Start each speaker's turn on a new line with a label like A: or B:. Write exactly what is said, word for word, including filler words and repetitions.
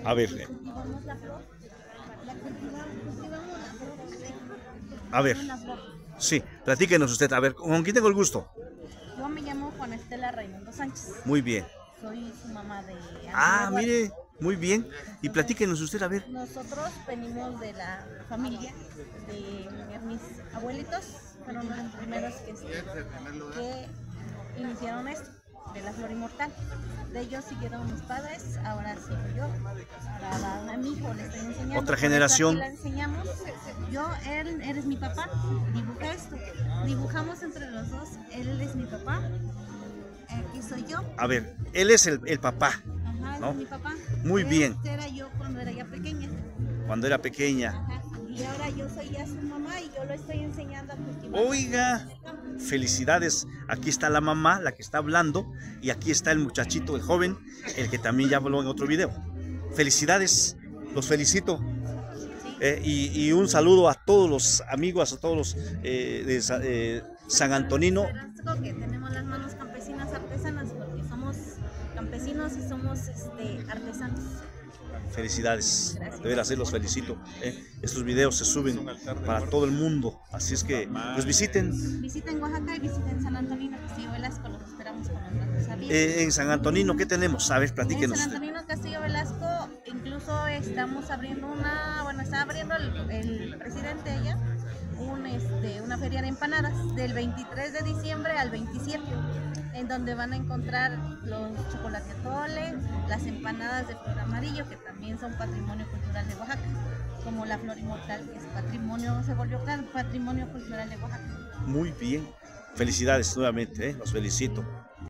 A: A ver, eh,
B: Cultivamos la flor, la cultivamos, cultivamos la flor,
A: a ver,
B: una flor.
A: sí, platíquenos usted. A ver, ¿con quién tengo el gusto?
B: Yo me llamo Juana Estela Raimundo Sánchez,
A: Muy bien.
B: soy su mamá de
A: Ah,
B: Ángel Eduardo.
A: mire, muy bien. Y platíquenos usted, a ver.
B: Nosotros venimos de la familia de mis abuelitos, fueron los primeros que, que iniciaron esto, de la flor inmortal. De ellos siguieron mis padres, ahora sigo yo, ahora a mi hijo le estoy enseñando.
A: Otra generación.
B: La enseñamos. Yo, él, él es mi papá, dibuja esto, dibujamos entre los dos, él es mi papá, aquí soy yo.
A: A ver, él es el, el papá.
B: Ajá, él
A: ¿no?
B: es mi papá.
A: Muy bien.
B: Este era yo cuando era ya pequeña.
A: Cuando era pequeña.
B: Ajá. Y ahora yo soy ya su mamá y yo lo estoy enseñando a cultivar.
A: Oiga, felicidades. Aquí está la mamá, la que está hablando, y aquí está el muchachito, el joven, el que también ya habló en otro video. Felicidades, los felicito. Eh, y, y un saludo a todos los amigos, a todos los eh, de Sa- eh, San Antonino.
B: Que tenemos las manos campesinas artesanas porque somos campesinos y somos este, artesanos.
A: Felicidades,
B: Gracias.
A: de veras, eh, los felicito. eh. Estos videos se suben para todo el mundo, así es que pues visiten.
B: Visiten Oaxaca y visiten San Antonino Castillo Velasco, los esperamos con los brazos abiertos.
A: Eh, en San Antonino, ¿qué tenemos? A ver,
B: En
A: platíquenos
B: San
A: usted.
B: Antonino Castillo Velasco incluso estamos abriendo una, bueno, está abriendo el, el presidente allá, un, este, una feria de empanadas del veintitrés de diciembre al veintisiete, en donde van a encontrar los chocolate atole, las empanadas de flor amarillo, que también son patrimonio cultural de Oaxaca, como la flor inmortal, que es patrimonio, se volvió patrimonio cultural de Oaxaca.
A: Muy bien, felicidades nuevamente, eh, los felicito.